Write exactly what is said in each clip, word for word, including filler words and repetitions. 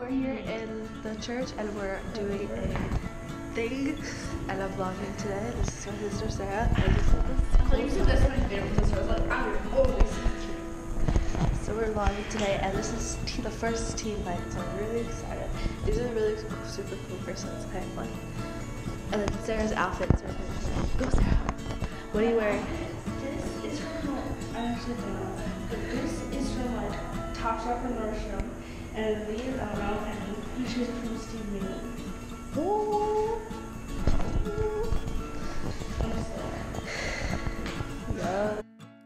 We're here in the church and we're doing a thing and I'm vlogging today. This is my sister Sarah. I just said this. So you said that's my favorite sister. I was like, I'm your only sister. So we're vlogging today and this is te the first teen night, so I'm really excited. These are really cool, super cool persons. I have fun. And then Sarah's outfits are really cool. Go Sarah. What are you wearing? This is from like, I actually don't know, but this is from like Topshop and Nordstrom. And these, I don't know, and these shoes are from Steve Madden. Ooh. Yeah.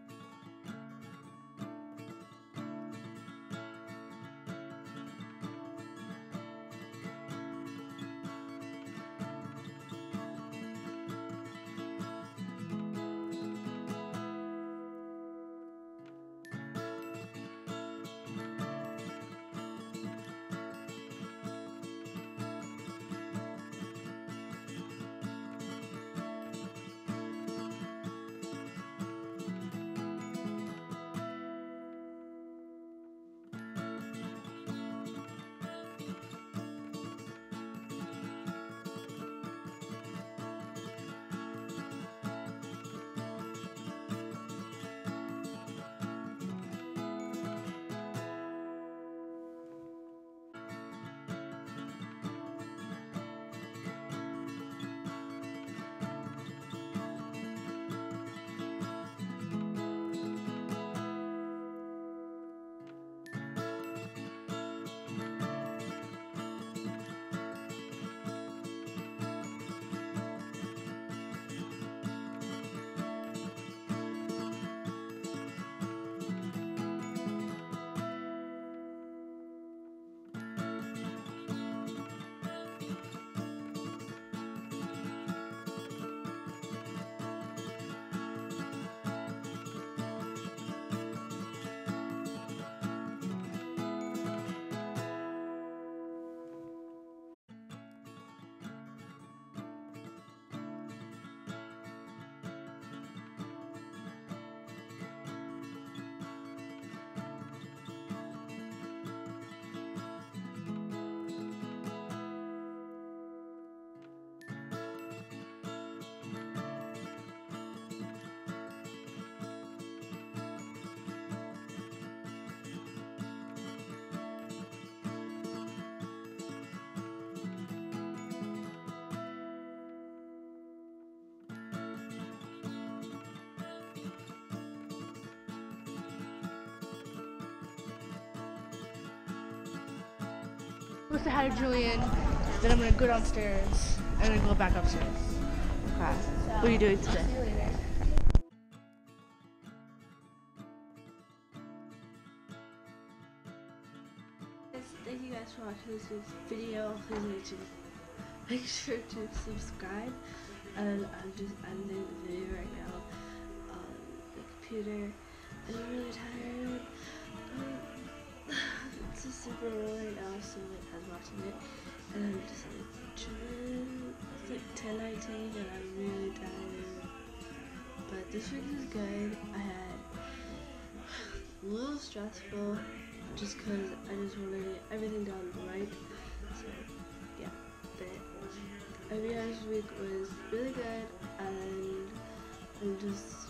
I'm gonna say hi to Julian, then I'm gonna go downstairs and then go back upstairs. Okay. What are you doing today? Thank you guys for watching this week's video. Please make sure, make sure to subscribe. And I'm just ending the video right now on the computer. I'm really tired. Um, it's just super early right now, so like I was watching it, and I'm just like chilling. It's like ten nineteen, and I'm really tired. But this week was good. I had a little stressful, just cause I just wanted everything done right. So yeah, but every other week was really good, and I'm just